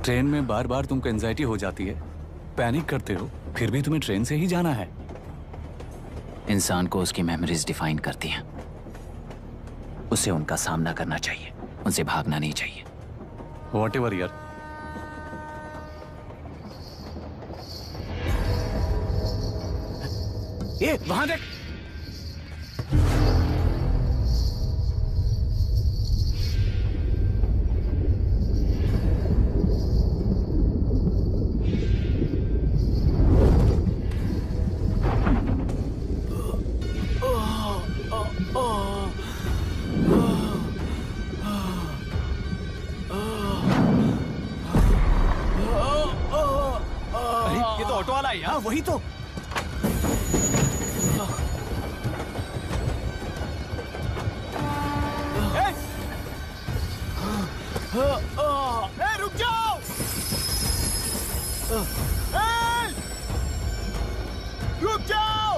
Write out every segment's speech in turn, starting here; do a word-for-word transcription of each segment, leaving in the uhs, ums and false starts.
Train में बार बार तुमको anxiety हो जाती है, पैनिक करते हो, फिर भी तुम्हें ट्रेन से ही जाना है। इंसान को उसकी मेमोरीज डिफाइन करती हैं। उसे उनका सामना करना चाहिए, उनसे भागना नहीं चाहिए। वॉट एवर यार। ये वहां देख। हाँ वही तो। ए, रुक जाओ। ए, रुक जाओ।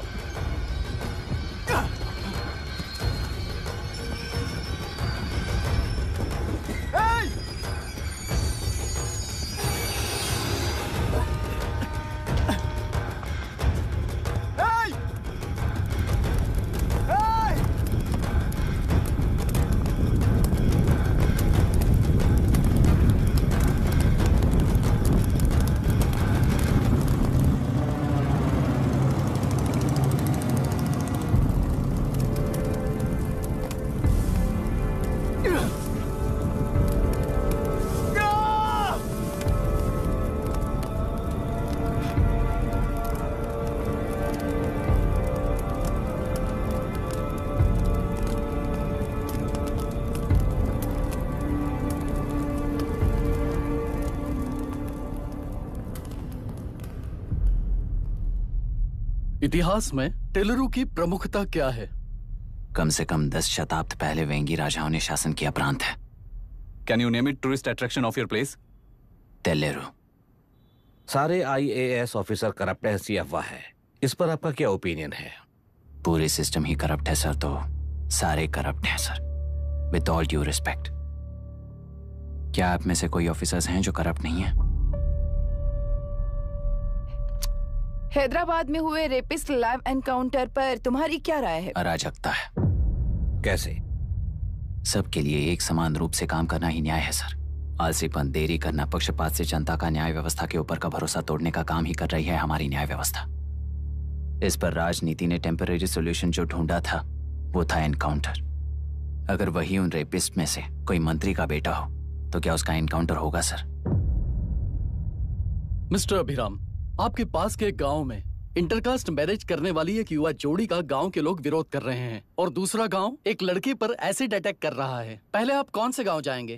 इतिहास में टेलरू की प्रमुखता क्या है? कम से कम दस शताब्द पहले वेंगी राजाओं ने शासन किया प्रांत है। Can you name it tourist attraction of your place? टेलेरू। सारे आईएएस ऑफिसर करप्ट है, ऐसी अफवाह है। इस पर आपका क्या ओपिनियन है? पूरे सिस्टम ही करप्ट है सर, तो सारे करप्ट हैं sir, with all due respect. क्या आप में से कोई ऑफिसर्स हैं जो करप्ट नहीं है? हैदराबाद में हुए रेपिस्ट लाइव एनकाउंटर पर तुम्हारी क्या राय है? अराजकता है। कैसे? सबके लिए एक समान रूप से काम करना ही न्याय है सर। आलसीपन, देरी करना, पक्षपात से जनता का न्याय व्यवस्था के ऊपर का भरोसा तोड़ने का काम ही कर रही है हमारी न्याय व्यवस्था। इस पर राजनीति ने टेम्परेरी सोल्यूशन जो ढूंढा था वो था एनकाउंटर। अगर वही उन रेपिस्ट में से कोई मंत्री का बेटा हो तो क्या उसका एनकाउंटर होगा सर? मिस्टर अभिराम, आपके पास के गांव में इंटरकास्ट मैरिज करने वाली एक युवा जोड़ी का गांव के लोग विरोध कर रहे हैं और दूसरा गांव एक लड़के पर एसिड अटैक कर रहा है। पहले आप कौन से गांव जाएंगे?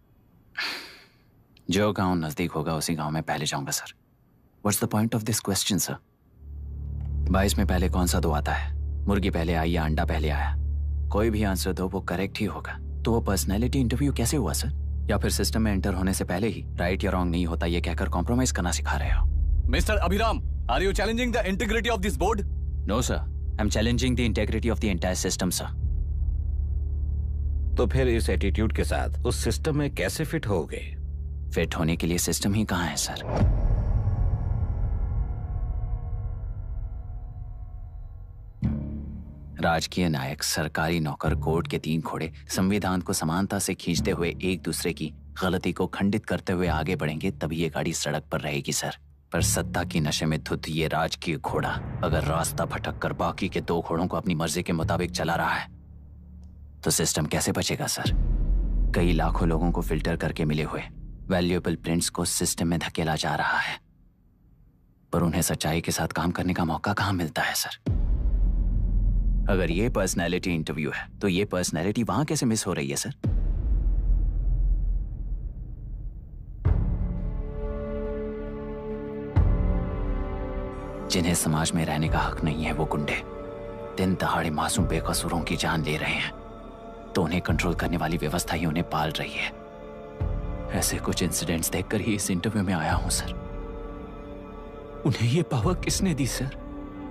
जो गांव नजदीक होगा उसी गांव में पहले जाऊंगा sir. What's the point of this question sir? बाईस में पहले कौन सा दो आता है? मुर्गी पहले आई या अंडा पहले आया? कोई भी आंसर दो वो करेक्ट ही होगा। तो वो पर्सनैलिटी इंटरव्यू कैसे हुआ सर? या फिर सिस्टम में एंटर होने से पहले ही राइट या रॉन्ग नहीं होता ये कहकर कॉम्प्रोमाइज करना सिखा रहे हो? Mister Abhiram, are you challenging the integrity of this board? No sir, I'm challenging the integrity of the entire system sir. तो फिर इस एटीट्यूड के साथ उस सिस्टम में कैसे फिट होगे? फिट होने के लिए सिस्टम ही कहाँ है सर? राजकीय नायक, सरकारी नौकर, कोर्ट के तीन घोड़े संविधान को समानता से खींचते हुए एक दूसरे की गलती को खंडित करते हुए आगे बढ़ेंगे तभी ये गाड़ी सड़क पर रहेगी सर। पर सत्ता की नशे में धुत ये राजकीय घोड़ा अगर रास्ता भटक कर बाकी के दो घोड़ों को अपनी मर्जी के मुताबिक चला रहा है तो सिस्टम कैसे बचेगा सर? कई लाखों लोगों को फिल्टर करके मिले हुए वैल्यूएबल प्रिंट्स को सिस्टम में धकेला जा रहा है, पर उन्हें सच्चाई के साथ काम करने का मौका कहां मिलता है सर? अगर ये पर्सनैलिटी इंटरव्यू है तो ये पर्सनैलिटी वहां कैसे मिस हो रही है सर? जिन्हें समाज में रहने का हक नहीं है वो गुंडे दिन दहाड़े मासूम बेकसूरों की जान ले रहे हैं, तो उन्हें कंट्रोल करने वाली व्यवस्था ही उन्हें पाल रही है। ऐसे कुछ इंसिडेंट्स देखकर ही इस इंटरव्यू में आया हूं सर। उन्हें ये पावर किसने दी सर?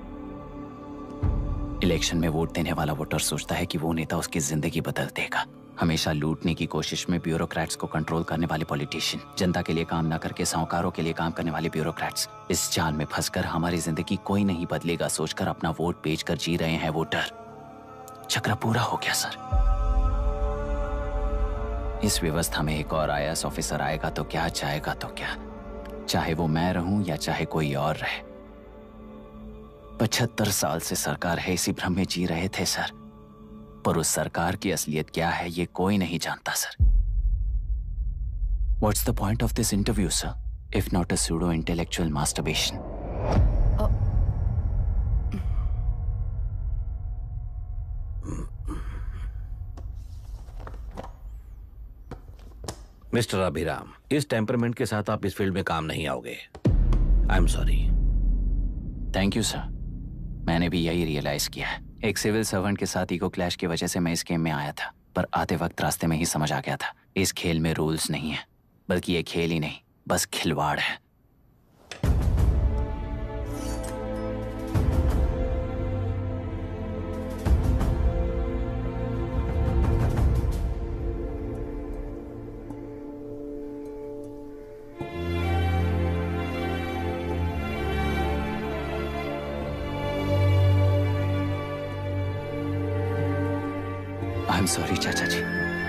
इलेक्शन में वोट देने वाला वोटर सोचता है कि वो नेता उसकी जिंदगी बदल देगा, हमेशा लूटने की कोशिश में ब्यूरोक्रेट्स को कंट्रोल करने वाले पॉलिटिशियन, जनता के लिए काम ना करके साहूकारों के लिए काम करने वाले ब्यूरोक्रेट्स, इस जाल में फंसकर हमारी जिंदगी कोई नहीं बदलेगा सोचकर अपना वोट बेचकर जी रहे हैं वोटर। चक्र पूरा हो गया सर। इस व्यवस्था में एक और आई ए एस ऑफिसर आएगा तो क्या, जाएगा तो क्या, चाहे वो मैं रहूं या चाहे कोई और रहे। पचहत्तर साल से सरकार है इसी भ्रम में जी रहे थे सर, पर उस सरकार की असलियत क्या है ये कोई नहीं जानता sir. What's the point of this interview, sir, if not a pseudo-intellectual masturbation? Mister Abhiram, इस टेम्परमेंट के साथ आप इस फील्ड में काम नहीं आओगे। I am sorry. Thank you sir, मैंने भी यही रियलाइज किया है। एक सिविल सर्वेंट के साथ ईगो क्लैश की वजह से मैं इस गेम में आया था, पर आते वक्त रास्ते में ही समझ आ गया था इस खेल में रूल्स नहीं है, बल्कि ये खेल ही नहीं बस खिलवाड़ है। आई एम सॉरी चाचा जी।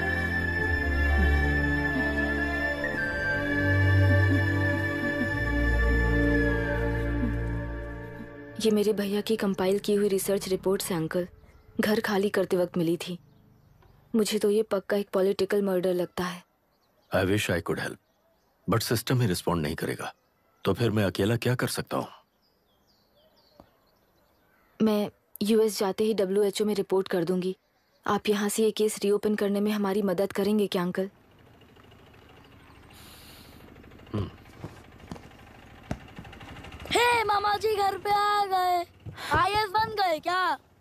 ये मेरे भैया की कंपाइल की हुई रिसर्च रिपोर्ट से अंकल, घर खाली करते वक्त मिली थी। मुझे तो ये पक्का एक पॉलिटिकल मर्डर लगता है। I wish I could help, but system ही रिस्पॉन्ड नहीं करेगा, तो फिर मैं अकेला क्या कर सकता हूँ? मैं यूएस जाते ही डब्ल्यू एच ओ में रिपोर्ट कर दूंगी। आप यहाँ से ये केस रीओपन करने में हमारी मदद करेंगे क्या अंकल? हे मामा जी घर पे आ गए। आई ए एस बन गए क्या?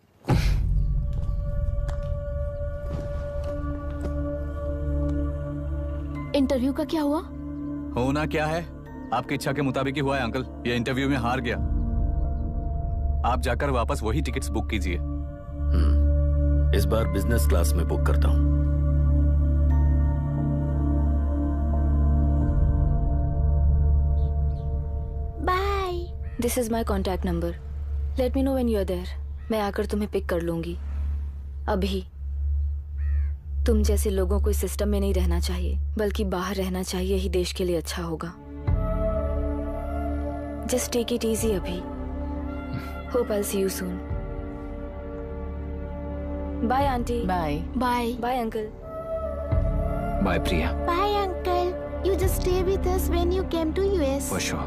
इंटरव्यू का क्या हुआ? होना क्या है, आपकी इच्छा के मुताबिक ही हुआ है अंकल। ये इंटरव्यू में हार गया। आप जाकर वापस वही टिकट्स बुक कीजिए। इस बार बिजनेस क्लास में बुक करता हूँ। Bye. This is my contact number. Let me know when you are there. मैं आकर तुम्हें पिक कर लूंगी। अभी तुम जैसे लोगों को इस सिस्टम में नहीं रहना चाहिए, बल्कि बाहर रहना चाहिए, ही देश के लिए अच्छा होगा। जस्ट टेक इट इजी अभी। Hope I will see you soon. Bye aunty. Bye bye bye uncle. Bye Priya. Bye uncle. You just stay with us when you came to U S. For sure.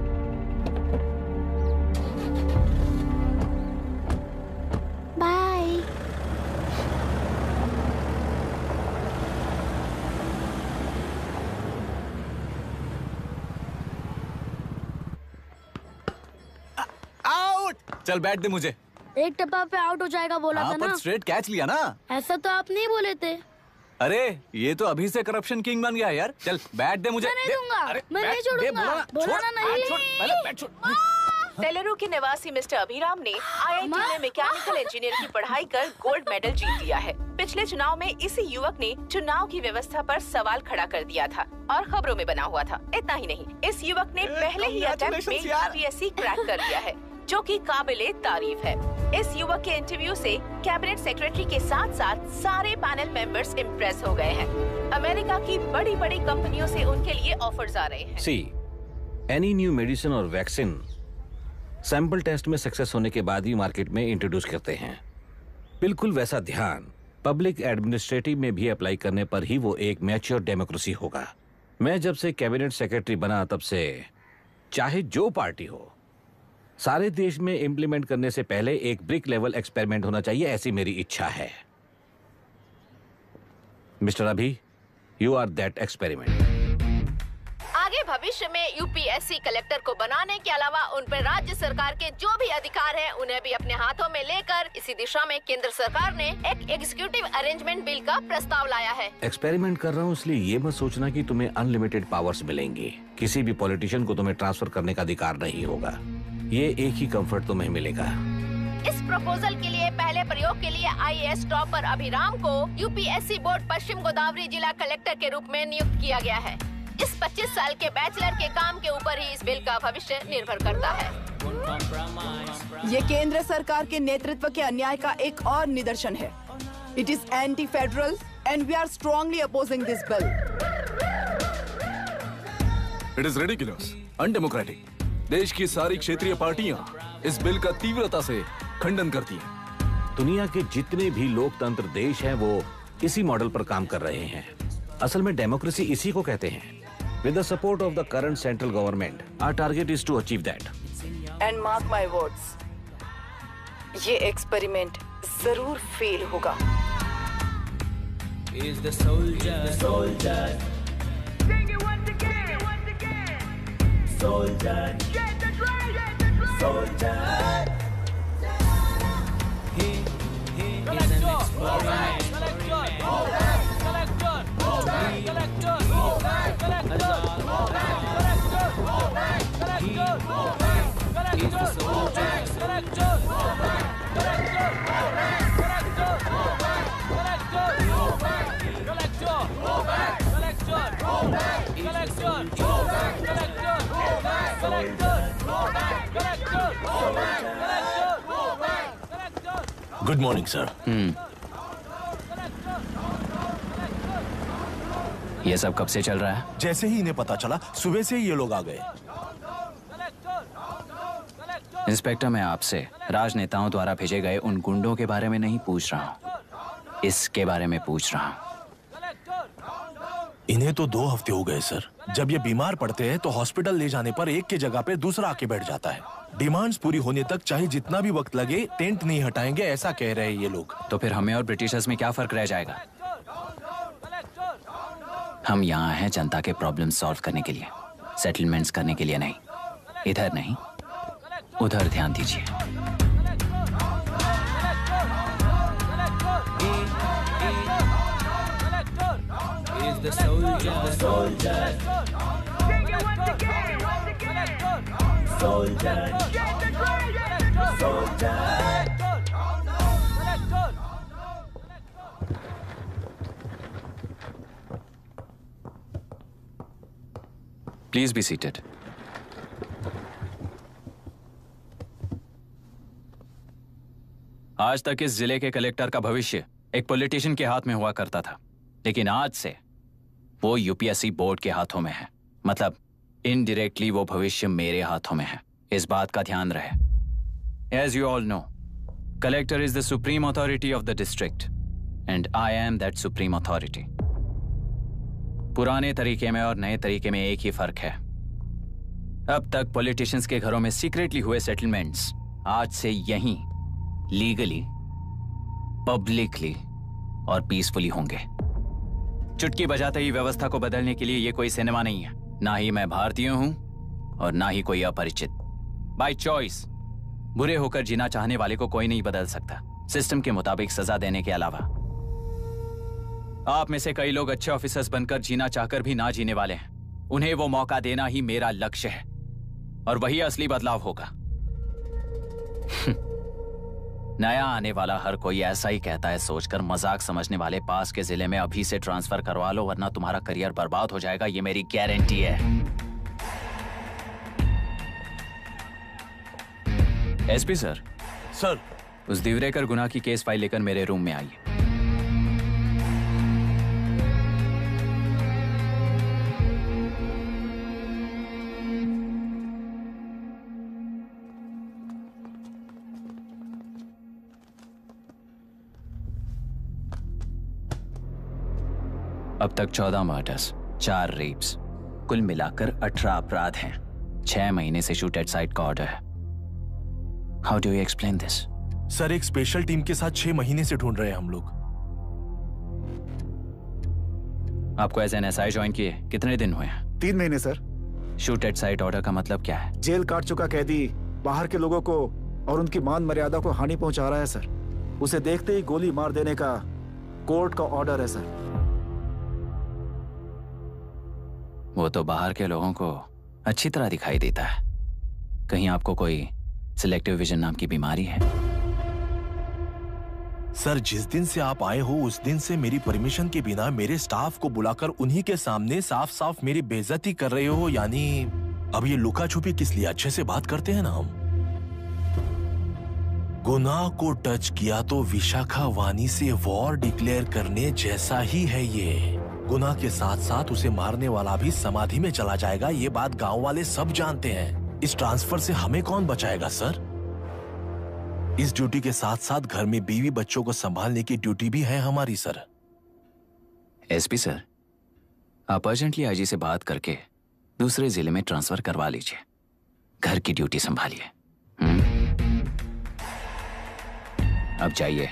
Bye. Out. चल बैठ दे मुझे। एक टप्पा पे out हो जाएगा बोला हाँ, था ना। पर स्ट्रेट कैच लिया ना। ऐसा तो आप नहीं बोले थे। अरे ये तो अभी से करप्शन किंग बन गया है यार। चल बैठ दे मुझे। मैं नहीं दे- दूंगा। अरे, मैं बैठ- नहीं छोड़ूंगा। दे, बोला ना, बोला छोड़, ना नहीं। बैठ, छोड़, पहले बैठ, छोड़। तेलुरु के निवासी मिस्टर अभिराम ने आई आई टी में मैकेनिकल इंजीनियर की पढ़ाई कर गोल्ड मेडल जीत लिया है। पिछले चुनाव में इसी युवक ने चुनाव की व्यवस्था पर सवाल खड़ा कर दिया था और खबरों में बना हुआ था। इतना ही नहीं, इस युवक ने पहले ही अटेम्प्ट में U P S C crack कर लिया है, जो कि काबिले तारीफ है। इस युवक के इंटरव्यू से कैबिनेट सेक्रेटरी के साथ साथ सारे पैनल मेंबर्स इम्प्रेस हो गए हैं। अमेरिका की बड़ी बड़ी कंपनियों से उनके लिए ऑफर्स आ रहे हैं। सी एनी न्यू मेडिसिन और वैक्सीन सैंपल टेस्ट में सक्सेस होने के बाद ही मार्केट में इंट्रोड्यूस करते हैं। बिल्कुल वैसा ध्यान पब्लिक एडमिनिस्ट्रेटिव में भी अप्लाई करने पर ही वो एक मैच्योर डेमोक्रेसी होगा। मैं जब से कैबिनेट सेक्रेटरी बना तब से चाहे जो पार्टी हो, सारे देश में इम्प्लीमेंट करने से पहले एक ब्रिक लेवल एक्सपेरिमेंट होना चाहिए, ऐसी मेरी इच्छा है। मिस्टर अभी, यू आर दैट एक्सपेरिमेंट। आगे भविष्य में U P S C collector को बनाने के अलावा उन पर राज्य सरकार के जो भी अधिकार हैं, उन्हें भी अपने हाथों में लेकर इसी दिशा में केंद्र सरकार ने एक एग्जीक्यूटिव अरेंजमेंट बिल का प्रस्ताव लाया है। एक्सपेरिमेंट कर रहा हूँ इसलिए ये मत सोचना कि तुम्हें अनलिमिटेड पावर्स मिलेंगे। किसी भी पॉलिटिशियन को तुम्हें ट्रांसफर करने का अधिकार नहीं होगा। ये एक ही कंफर्ट तुम्हें मिलेगा, इस प्रपोजल के लिए पहले प्रयोग के लिए आई ए एस टॉपर अभिराम को U P S C board Paschim Godavari जिला कलेक्टर के रूप में नियुक्त किया गया है। इस पच्चीस साल के बैचलर के काम के ऊपर ही इस बिल का भविष्य निर्भर करता है। ये केंद्र सरकार के नेतृत्व के अन्याय का एक और निदर्शन है। It is anti federal and we are strongly opposing this bill. It is ridiculous, undemocratic. देश की सारी क्षेत्रीय पार्टियां इस बिल का तीव्रता से खंडन करती हैं। दुनिया के जितने भी लोकतंत्र देश हैं वो इसी मॉडल पर काम कर रहे हैं। असल में डेमोक्रेसी इसी को कहते हैं। With the support of the current central government, our target is to achieve that. And mark my words, ये एक्सपेरिमेंट जरूर फेल होगा। Is the soldier, the soldier. Sing it once again, once again. Soldier, get the drum, get the drum. Soldier. He, he is an experiment. Collector, collector, collector, collector, collector, he is the soldier. Collector, good morning sir. ये सब कब से चल रहा है? जैसे ही इन्हें पता चला सुबह से ही ये लोग आ गए। इंस्पेक्टर, मैं आपसे राजनेताओं द्वारा भेजे गए उन गुंडों के बारे में नहीं पूछ रहा हूँ, इसके बारे में पूछ रहा हूँ। इन्हें तो दो हफ्ते हो गए सर। जब ये बीमार पड़ते हैं तो हॉस्पिटल ले जाने पर एक के जगह पे दूसरा आके बैठ जाता है। डिमांड्स पूरी होने तक चाहे जितना भी वक्त लगे टेंट नहीं हटाएंगे, ऐसा कह रहे हैं ये लोग। तो फिर हमें और ब्रिटिशर्स में क्या फर्क रह जाएगा? हम यहाँ हैं जनता के प्रॉब्लम सॉल्व करने के लिए, सेटलमेंट्स करने के लिए नहीं। इधर नहीं, उधर ध्यान दीजिए। Is the soldier, the soldier. Sing it once again, once again. Soldier, get the drum, get the drum. Soldier. Please be seated. आज तक इस जिले के कलेक्टर का भविष्य एक पॉलिटिशियन के हाथ में हुआ करता था, लेकिन आज से वो U P S C board के हाथों में है। मतलब इनडायरेक्टली वो भविष्य मेरे हाथों में है। इस बात का ध्यान रहे। As you all know, collector is the supreme authority of the district and I am that supreme authority. पुराने तरीके में और नए तरीके में एक ही फर्क है। अब तक पॉलिटिशियंस के घरों में सीक्रेटली हुए सेटलमेंट्स आज से यहीं लीगली, पब्लिकली और पीसफुली होंगे। चुटकी बजाते ही व्यवस्था को बदलने के लिए ये कोई सिनेमा नहीं है। ना ही मैं भारतीय हूं और ना ही कोई अपरिचित। बाय चॉइस बुरे होकर जीना चाहने वाले को कोई नहीं बदल सकता, सिस्टम के मुताबिक सजा देने के अलावा। आप में से कई लोग अच्छे ऑफिसर्स बनकर जीना चाहकर भी ना जीने वाले हैं। उन्हें वो मौका देना ही मेरा लक्ष्य है और वही असली बदलाव होगा। नया आने वाला हर कोई ऐसा ही कहता है सोचकर मजाक समझने वाले पास के जिले में अभी से ट्रांसफर करवा लो वरना तुम्हारा करियर बर्बाद हो जाएगा, ये मेरी गारंटी है। SP sir. सर। उस दिवरेकर गुना की केस फाइल लेकर मेरे रूम में आइए। अब तक चौदह मर्डर्स, चार रेप्स, कुल मिलाकर अठारह अपराध हैं। छह महीने से शूट एट साइट का ऑर्डर है। How do you explain this? Sir, एक स्पेशल टीम के साथ छह महीने से ढूंढ रहे हैं हम लोग। आपको as an S I join किए कितने दिन हुए हैं? तीन महीने sir. Shoot at sight order का मतलब क्या है? जेल काट चुका कैदी बाहर के लोगों को और उनकी मान मर्यादा को हानि पहुंचा रहा है सर। उसे देखते ही गोली मार देने का कोर्ट का ऑर्डर है सर। वो तो बाहर के लोगों को अच्छी तरह दिखाई देता है। कहीं आपको कोई सिलेक्टिव विजन नाम की बीमारी है? सर, जिस दिन से आप आए हो उस दिन से मेरी परमिशन के बिना मेरे स्टाफ को बुलाकर उन्हीं के सामने साफ साफ मेरी बेइज्जती कर रहे हो। यानी अब ये लुका छुपी किस लिए? अच्छे से बात करते हैं ना हम। गुनाह को टच किया तो विशाखा वानी से वॉर डिक्लेयर करने जैसा ही है ये। गुनाह के साथ साथ उसे मारने वाला भी समाधि में चला जाएगा। ये बात गांव वाले सब जानते हैं। इस ट्रांसफर से हमें कौन बचाएगा सर? इस ड्यूटी के साथ साथ घर में बीवी बच्चों को संभालने की ड्यूटी भी है हमारी सर। एसपी सर, आप अर्जेंटली आईजी से बात करके दूसरे जिले में ट्रांसफर करवा लीजिए। घर की ड्यूटी संभालिए। अब जाइए।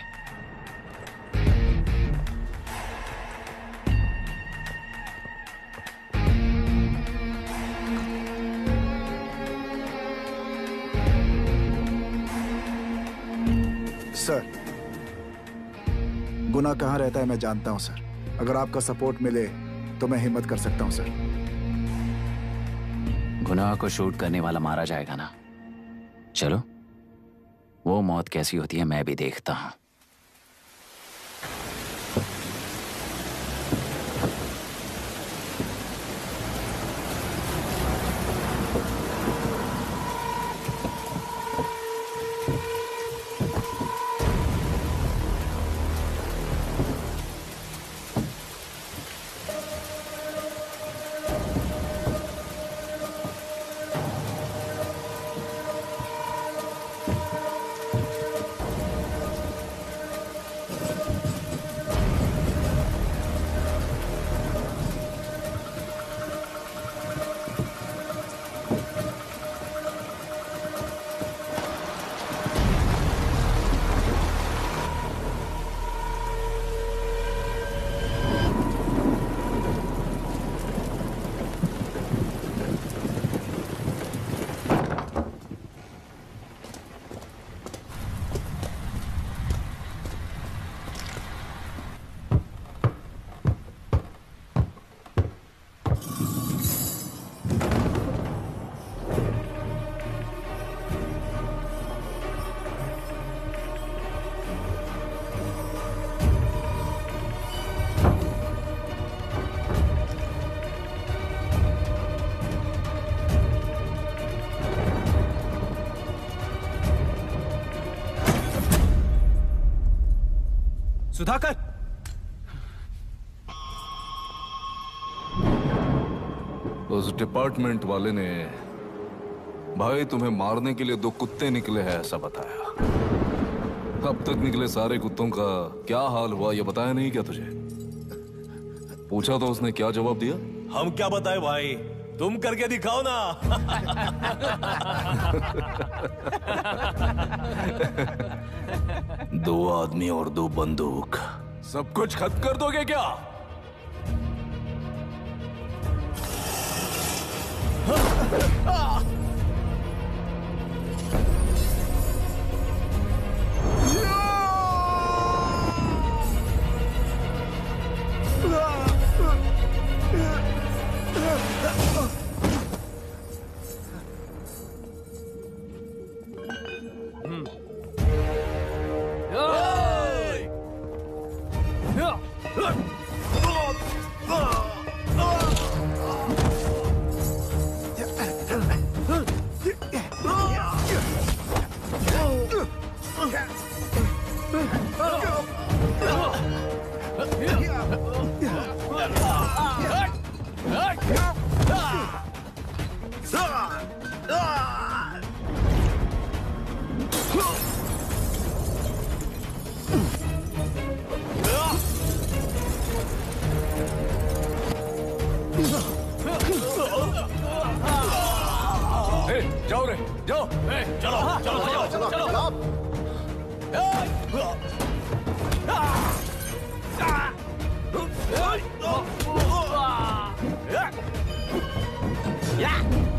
सर, गुनाह कहाँ रहता है मैं जानता हूं सर। अगर आपका सपोर्ट मिले तो मैं हिम्मत कर सकता हूं सर। गुनाह को शूट करने वाला मारा जाएगा ना? चलो, वो मौत कैसी होती है मैं भी देखता हूं। सुधाकर, उस डिपार्टमेंट वाले ने भाई तुम्हें मारने के लिए दो कुत्ते निकले हैं ऐसा बताया। अब तक निकले सारे कुत्तों का क्या हाल हुआ ये बताया नहीं क्या तुझे? पूछा तो उसने क्या जवाब दिया? हम क्या बताए भाई, तुम करके दिखाओ ना। दो आदमी और दो बंदूक, सब कुछ खत्म कर दोगे क्या? जाओ रे, जाओ। चलो चलो चलो चलो चलो। Yeah!